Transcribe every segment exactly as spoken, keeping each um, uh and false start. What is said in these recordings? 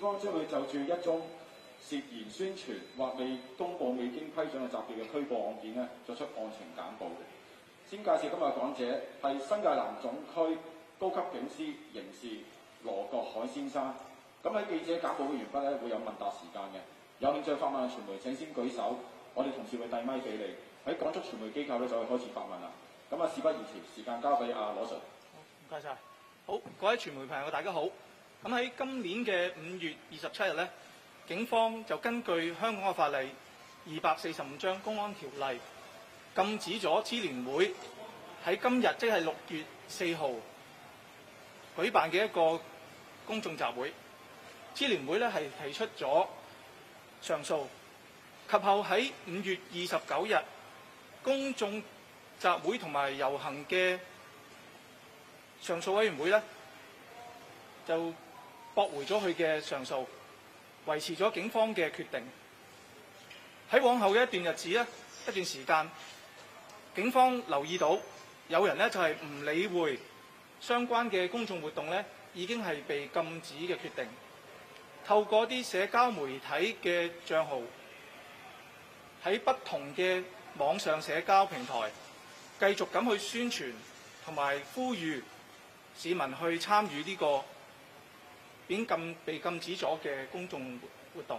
方將會就住一宗涉嫌宣傳或未公佈未經批准嘅集結嘅拘捕案件咧，作出案情簡報。先介紹今日嘅講者係新界南總區高級警司刑事羅國海先生。咁喺記者簡報嘅完畢咧，會有問答時間嘅。有興趣發問嘅傳媒請先舉手，我哋同事會遞咪俾你。喺講足傳媒機構咧就可以開始發問啦。咁啊，事不宜遲，時間交俾阿羅 Sir。 唔該晒。好，各位傳媒朋友大家好。咁喺今年嘅五月二十七日咧，警方就根據香港嘅法例二百四十五章公安條例，禁止咗支聯會喺今日即係六月四號舉辦嘅一個公眾集會。支聯會咧係提出咗上訴，及後喺五月二十九日公眾集會同埋遊行嘅上訴委員會咧就駁回咗佢嘅上訴，維持咗警方嘅決定。喺往後嘅一段日子咧，一段時間，警方留意到有人咧就係唔理會相關嘅公眾活動咧，已經係被禁止嘅決定，透過啲社交媒體嘅帳號喺不同嘅網上社交平台繼續咁去宣傳同埋呼籲市民去參與呢個已經禁被禁止咗嘅公眾活動。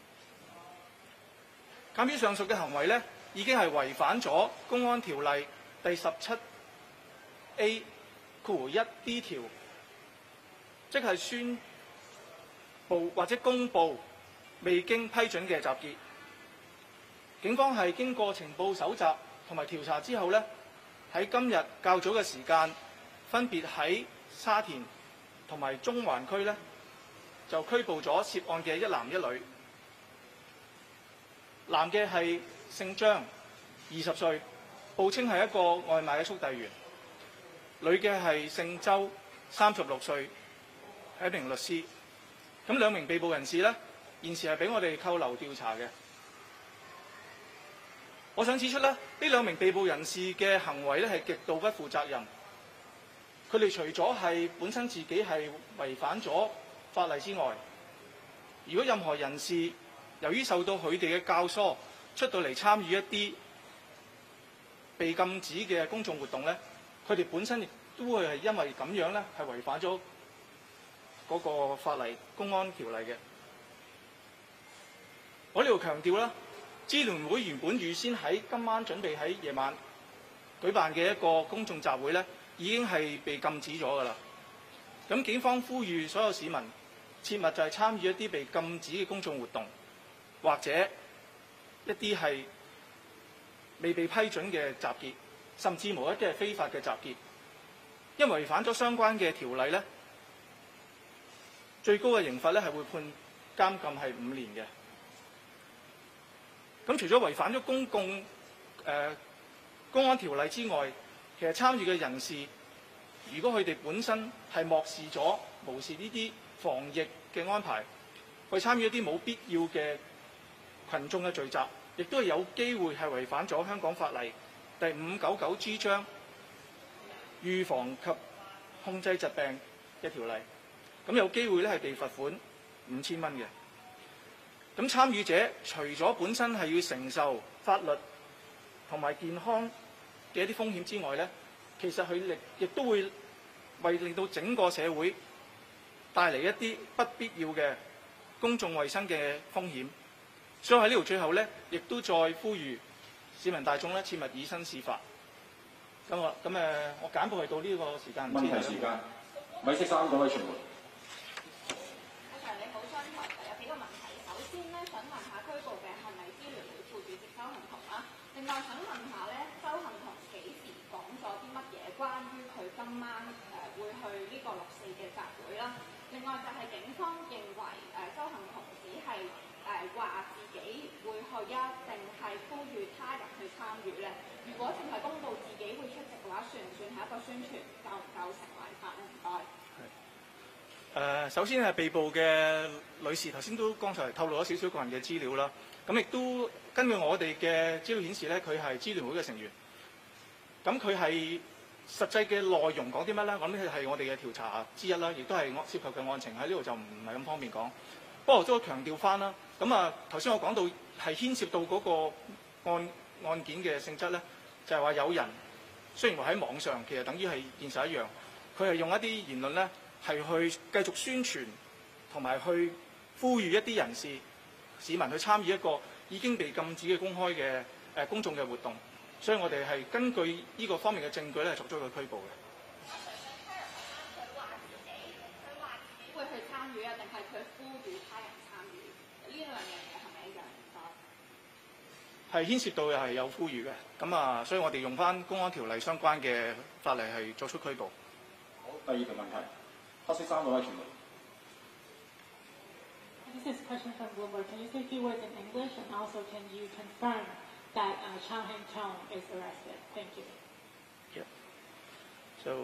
鑑於上述嘅行為咧，已經係違反咗公安條例第十七 A 括弧一 D 條，即係宣佈或者公佈未經批准嘅集結。警方係經過情報搜集同埋調查之後咧，喺今日較早嘅時間，分別喺沙田同埋中環區咧，就拘捕咗涉案嘅一男一女。男嘅係姓張，二十歲，報稱係一個外賣嘅速遞員；女嘅係姓周，三十六歲，係一名律師。咁兩名被捕人士咧，現時係俾我哋扣留調查嘅。我想指出咧，呢兩名被捕人士嘅行為咧係極度不負責任。佢哋除咗係本身自己係違反咗法例之外，如果任何人士由於受到佢哋嘅教唆出到嚟參與一啲被禁止嘅公眾活動咧，佢哋本身亦都會係因為咁樣咧係違反咗嗰個法例公安條例嘅。我呢度強調啦，支聯會原本預先喺今晚準備喺夜晚舉辦嘅一個公眾集會咧，已經係被禁止咗㗎啦。咁警方呼籲所有市民切勿就係參與一啲被禁止嘅公眾活動，或者一啲係未被批准嘅集結，甚至無一啲係非法嘅集結，因為違反咗相關嘅條例咧，最高嘅刑罰咧係會判監禁係五年嘅。咁除咗違反咗公共誒、呃、公安條例之外，其實參與嘅人士，如果佢哋本身係漠視咗、無視呢啲防疫嘅安排，去參與一啲冇必要嘅群眾嘅聚集，亦都係有機會係違反咗香港法例第五九九 G 章預防及控制疾病嘅條例。咁有機會咧係被罰款五千蚊嘅。咁參與者除咗本身係要承受法律同埋健康嘅一啲風險之外咧，其實佢亦亦都會為令到整個社會帶嚟一啲不必要嘅公眾衛生嘅風險。所以喺呢度最後咧，亦都再呼籲市民大眾咧切勿以身試法。咁我咁誒，我簡報係到呢個時間。 問題時間，米色衫嗰位傳媒。 阿 Sir 你好，商台有幾個問題。首先咧，想問下拘捕嘅係咪支聯會副主席周幸彤啦？另外想問下咧，周幸彤幾時講咗啲乜嘢關於佢今晚誒、呃、會去呢個六四嘅集會啦？另外就係警方認為誒、呃、周幸彤只係誒話自己會去啊，定係呼籲他人去參與咧？如果淨係公佈自己會出席嘅話，算唔算係一個宣傳？構唔構成違法咧？唔該。 誒、呃，首先係被捕嘅女士，頭先都剛才透露咗少少個人嘅資料啦。咁亦都根據我哋嘅資料顯示咧，佢係支聯會嘅成員。咁佢係實際嘅內容講啲乜咧？咁呢係我哋嘅調查之一啦，亦都係涉及嘅案情喺呢度就唔係咁方便講。 不過都強調翻啦。咁啊，頭先我講到係牽涉到嗰個案案件嘅性質咧，就係話有人雖然話喺網上，其實等於係現實一樣，佢係用一啲言論咧係去繼續宣傳同埋去呼籲一啲人士市民去參與一個已經被禁止嘅公開嘅誒、呃、公眾嘅活動，所以我哋係根據呢個方面嘅證據咧，作出一個拘捕嘅。 會去參與啊，定係佢呼籲他人參與？呢兩樣嘢係咪一樣？ 係牽涉到係有呼籲嘅，咁啊，所以我哋用翻公安條例相關嘅法例係作出拘捕。 好，第二條問題，黑色衫嗰位傳媒。 This is a question from Bloomberg. Can you say a few words in English, and also can you confirm that uh, Chow Hang-tung is arrested? Thank you. Yeah. So,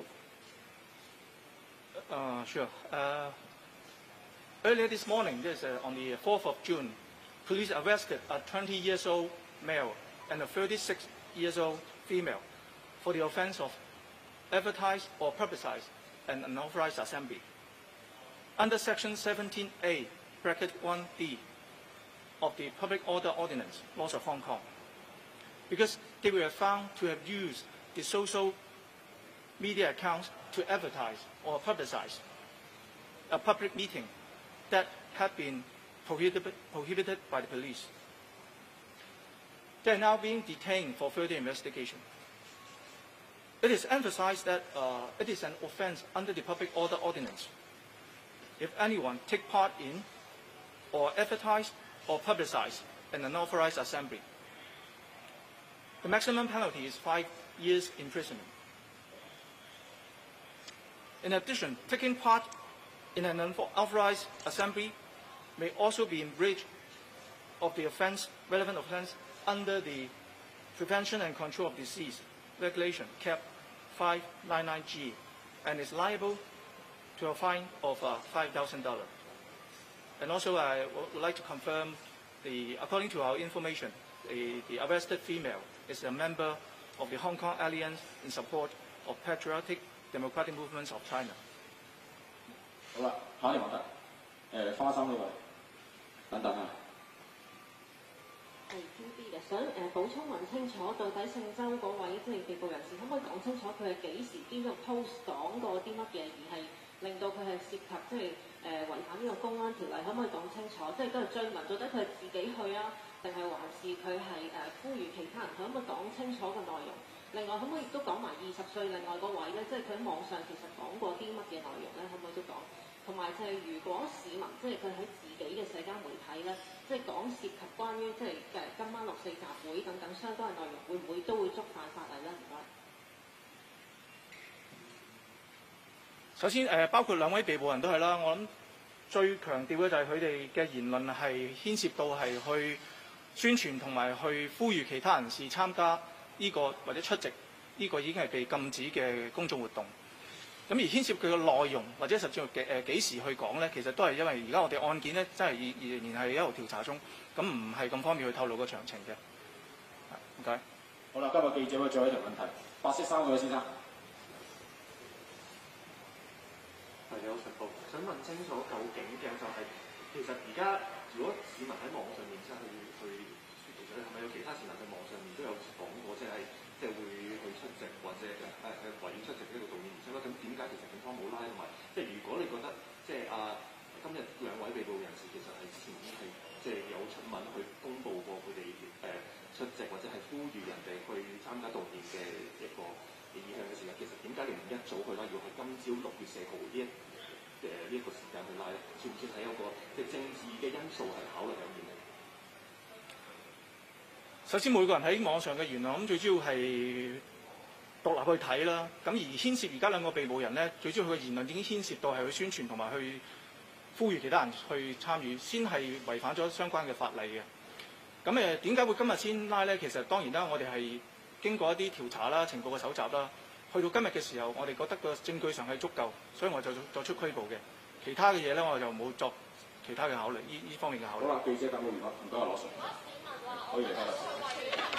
uh, sure. Uh, earlier this morning, this uh, on the fourth of June, police arrested a twenty years old male and a thirty-six years old female for the offence of advertise or publicize an unauthorised assembly. Under Section seventeen A, bracket one D of the Public Order Ordinance, Laws of Hong Kong, because they were found to have used the social media accounts to advertise or publicize a public meeting that had been prohibited, prohibited by the police. They are now being detained for further investigation. It is emphasized that uh, it is an offence under the Public Order Ordinance if anyone take part in or advertise or publicize an unauthorized assembly. The maximum penalty is five years imprisonment. In addition, taking part in an unauthorized assembly may also be in breach of the offence, relevant offence under the Prevention and Control of Disease Regulation, Cap five ninety-nine G, and is liable to a fine of uh, five thousand dollars. And also, I would like to confirm, the, according to our information, the, the arrested female is a member of the Hong Kong Alliance in support of Patriotic Democratic Movements of China. 好啦，下一個問題，誒、花生呢位，等等啊。 係 Q B 嘅，想誒、呃、補充問清楚，到底聖洲嗰位即係被捕人士，可唔可以講清楚佢係幾時邊個 post 講過啲乜嘢，而係令到佢係涉及即係誒違反呢個公安條例？可唔可以講清楚？即係都係追問，到底佢係自己去啊，定係還是佢係誒呼籲其他人？佢可唔可以講清楚個內容？另外，可唔可以亦都講埋二十歲另外嗰位咧？即係佢喺網上其實講過啲乜嘢內容咧？可唔可以都講？同埋就係如果市民即係佢喺自己嘅社交媒體咧，即係講涉及關於即係誒今晚六四集會等等相關嘅內容，會唔會都會觸犯法例咧？唔該。 首先誒、呃，包括兩位被捕人都係啦，我諗最強調嘅就係佢哋嘅言論係牽涉到係去宣傳同埋去呼籲其他人士參加呢、這個或者出席呢個已經係被禁止嘅公眾活動。咁而牽涉佢嘅內容或者實際嘅誒幾時去講咧，其實都係因為而家我哋案件咧真係仍然係一路調查中，咁唔係咁方便去透露個詳情嘅。唔該。 好啦，今日記者會最後一條問題，白色衫嗰位先生。 係有實報，想問清楚究竟嘅就係、是、其實而家如果市民喺網上面即係去去其實係咪有其他市民喺網上面都有講過，即係即係會去出席或者誒誒維園出席呢個悼念儀式啦？咁點解其實警方冇拉？同埋即係如果你覺得即係啊今日兩位被捕人士其實係之前已經係即係有出文去公佈過佢哋誒出席或者係呼籲人哋去參加悼念嘅一個意向嘅時間，其實點解你唔一早去拉，要喺今朝六月四號呢一誒呢一個時間去拉咧？算唔算係有個即係政治嘅因素係考慮喺面嚟？ 首先每個人喺網上嘅言論，咁最主要係獨立去睇啦。咁而牽涉而家兩個被捕人咧，最主要佢嘅言論已經牽涉到係去宣傳同埋去呼籲其他人去參與，先係違反咗相關嘅法例嘅。咁誒點解會今日先拉咧？其實當然啦，我哋係經過一啲調查啦、情報嘅搜集啦，去到今日嘅時候，我哋覺得個證據上係足夠，所以我就作出拘捕嘅。其他嘅嘢咧，我就冇作其他嘅考慮，呢呢方面嘅考慮。 好啦，記者答冇完啦，唔該，羅 Sir，可以離開啦。